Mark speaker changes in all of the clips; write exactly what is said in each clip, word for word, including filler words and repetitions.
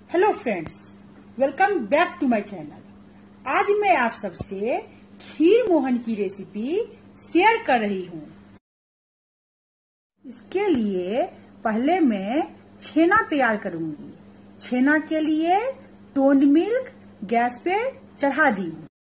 Speaker 1: Hello friends, welcome back to my channel. आज मैं आप सबसे खीर मोहन की रेसिपी शेयर कर रही हूँ। इसके लिए पहले मैं छेना तैयार करूंगी। छेना के लिए टोंड मिल्क गैस पे चढ़ा दी हूँ।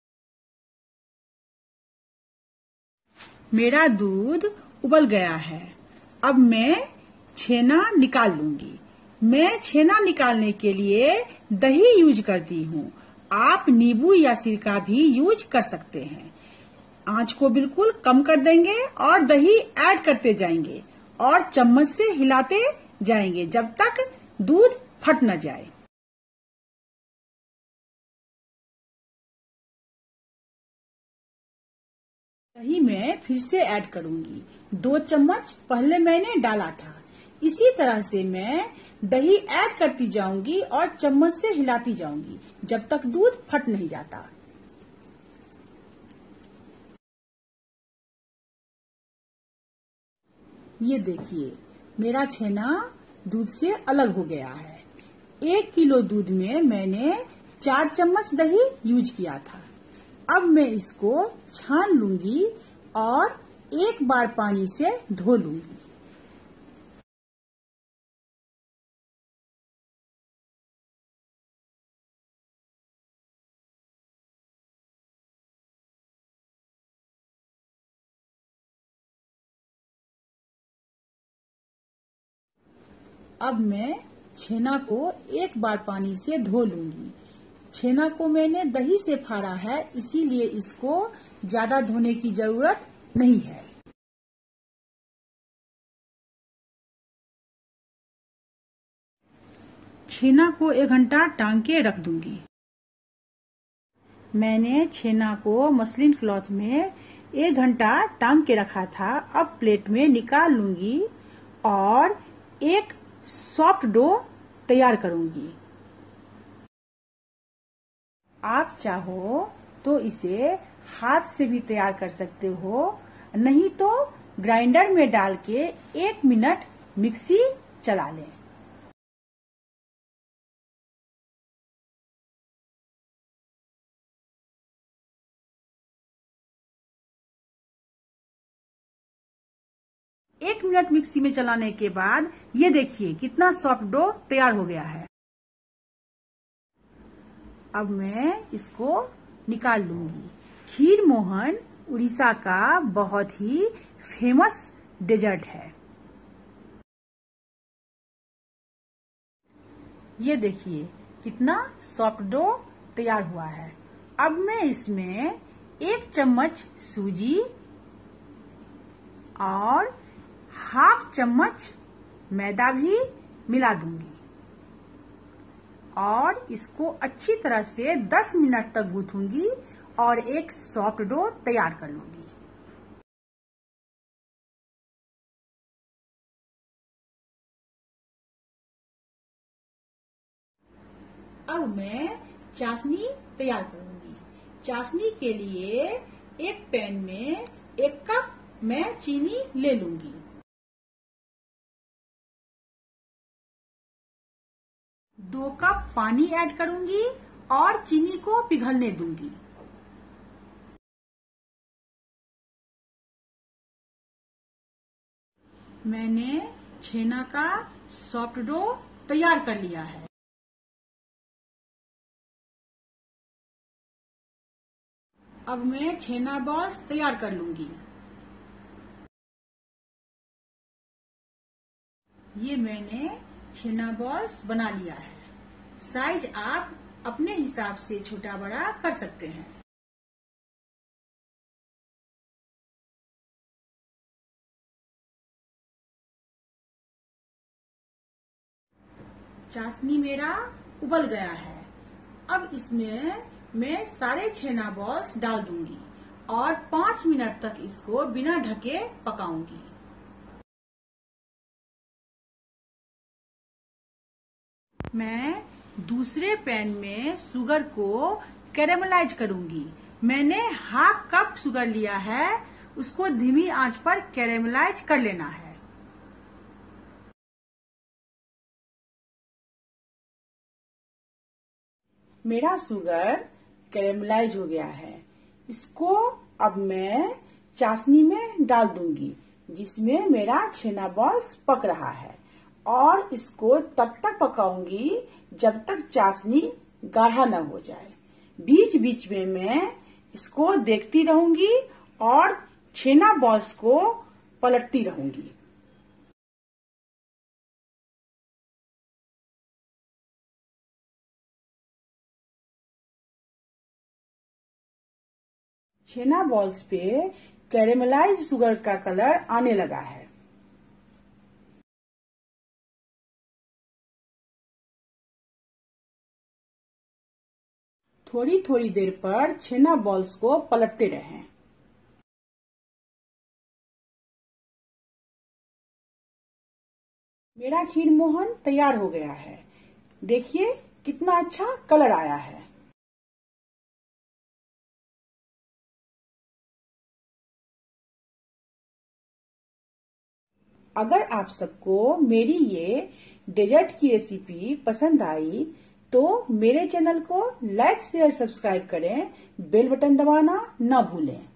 Speaker 1: मेरा दूध उबल गया है। अब मैं छेना निकाल लूंगी। मैं छेना निकालने के लिए दही यूज करती हूँ। आप नींबू या सिरका भी यूज कर सकते हैं। आंच को बिल्कुल कम कर देंगे और दही ऐड करते जाएंगे और चम्मच से हिलाते जाएंगे जब तक दूध फट न जाए। दही मैं फिर से ऐड करूंगी। दो चम्मच पहले मैंने डाला था। इसी तरह से मैं दही ऐड करती जाऊंगी और चम्मच से हिलाती जाऊंगी जब तक दूध फट नहीं जाता। ये देखिए, मेरा छेना दूध से अलग हो गया है। एक किलो दूध में मैंने चार चम्मच दही यूज किया था। अब मैं इसको छान लूंगी और एक बार पानी से धो लूंगी। अब मैं छेना को एक बार पानी से धो लूंगी। छेना को मैंने दही से फाड़ा है, इसीलिए इसको ज्यादा धोने की जरूरत नहीं है। छेना को एक घंटा टांग के रख दूंगी। मैंने छेना को मसलिन क्लॉथ में एक घंटा टांग के रखा था। अब प्लेट में निकाल लूंगी और एक सॉफ्ट डो तैयार करूंगी। आप चाहो तो इसे हाथ से भी तैयार कर सकते हो, नहीं तो ग्राइंडर में डाल के एक मिनट मिक्सी चला लें। एक मिनट मिक्सी में चलाने के बाद ये देखिए कितना सॉफ्ट डो तैयार हो गया है। अब मैं इसको निकाल लूंगी। खीर मोहन उड़ीसा का बहुत ही फेमस डेजर्ट है। ये देखिए कितना सॉफ्ट डो तैयार हुआ है। अब मैं इसमें एक चम्मच सूजी और हाफ चम्मच मैदा भी मिला दूंगी और इसको अच्छी तरह से दस मिनट तक गूंथूंगी और एक सॉफ्ट डो तैयार कर लूंगी। अब मैं चाशनी तैयार करूंगी। चाशनी के लिए एक पैन में एक कप मैं चीनी ले लूंगी। दो कप पानी ऐड करूंगी और चीनी को पिघलने दूंगी। मैंने छेना का सॉफ्ट डो तैयार कर लिया है। अब मैं छेना बॉल्स तैयार कर लूंगी। ये मैंने छेना बॉल्स बना लिया है। साइज आप अपने हिसाब से छोटा बड़ा कर सकते हैं। चाशनी मेरा उबल गया है। अब इसमें मैं सारे छेना बॉल्स डाल दूंगी और पाँच मिनट तक इसको बिना ढके पकाऊंगी। मैं दूसरे पैन में शुगर को कैरेमलाइज करूंगी। मैंने हाफ कप शुगर लिया है, उसको धीमी आंच पर कैरेमलाइज कर लेना है। मेरा शुगर कैरेमलाइज हो गया है। इसको अब मैं चाशनी में डाल दूंगी जिसमें मेरा छेना बॉल्स पक रहा है, और इसको तब तक पकाऊंगी जब तक चाशनी गाढ़ा न हो जाए। बीच बीच में मैं इसको देखती रहूंगी और छेना बॉल्स को पलटती रहूंगी। छेना बॉल्स पे कैरेमलाइज शुगर का कलर आने लगा है। थोड़ी थोड़ी देर पर छेना बॉल्स को पलटते रहें। मेरा खीर मोहन तैयार हो गया है। देखिए कितना अच्छा कलर आया है। अगर आप सबको मेरी ये डेजर्ट की रेसिपी पसंद आई तो मेरे चैनल को लाइक शेयर सब्सक्राइब करें, बेल बटन दबाना न भूलें।